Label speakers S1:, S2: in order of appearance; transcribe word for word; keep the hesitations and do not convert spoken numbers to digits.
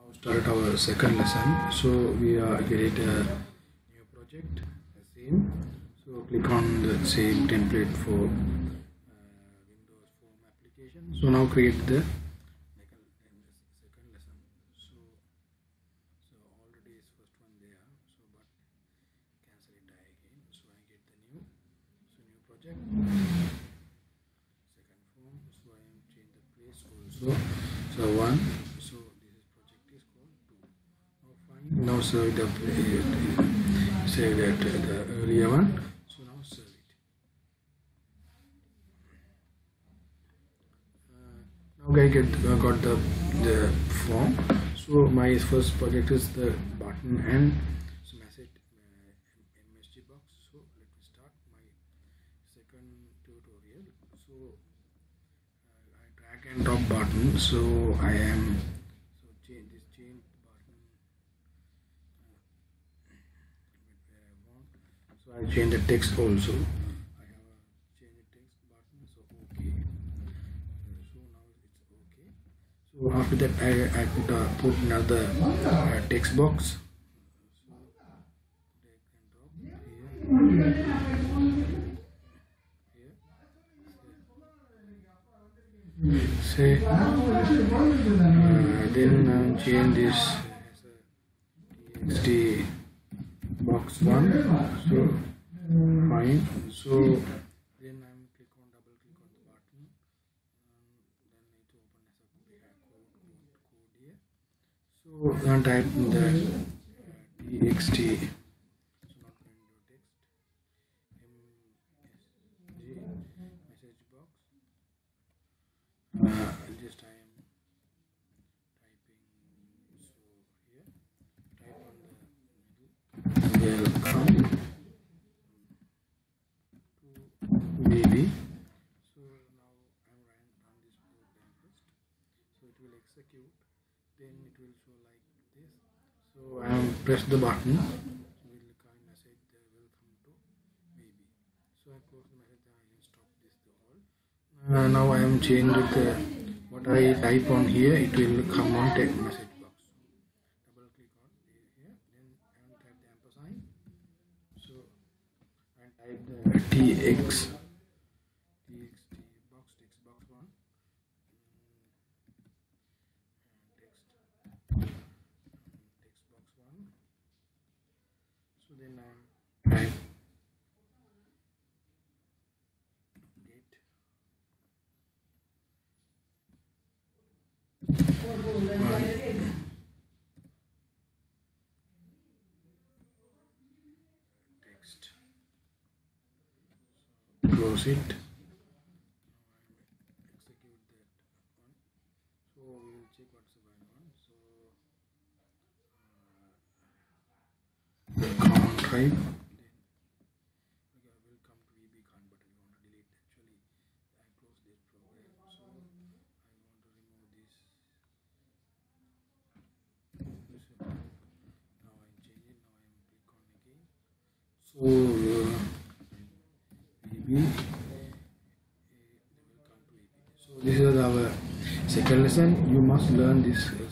S1: Start our second lesson. So we are create a new project, same. So click on the same template for uh, Windows Form application. So now create the second lesson. So so already is first one there. So but cancel it again. So I get the new so new project second form. So I am change the place also. So one. Now serve the say that the earlier one. So now serve it. Uh, now I get uh, got the the form. So my first project is the button and so message uh, M S G box. So let me start my second tutorial. So uh, I drag and drop button. So I am so change this change. So I change the text also. I have a change the text button. So okay. So now it's okay. So after that I, I put a put another uh, text box. So drag and drop here. Here. Say uh, then uh, change this as a T X T box one. So fine. So then I'm click on double click on the button and then it opens up the code, code, code here. So then type in the uh, T X T. So not going to text M S G message box. Uh, just I am typing so here type on the welcome to baby. So now I'm running on this program first. So it will execute, then it will show like this. So I am press the button. So it will come message the welcome to baby. So I close the message and I stop this the all. Uh, now I am changed the what I type on here. It will come on text message box. Double click on here, then I will type the ampersand. So I type the T X T X T box text box one text text box one. So then I type date. One. Text. Close it. Execute that one. So we will check what's the going on. So uh, the command type. Then okay, I will come to V B Khan, but we want to delete. Actually, I close this program. So I want to remove this. Now I change it. Now I am click on again. So uh, V B. So this is our second lesson. You must learn this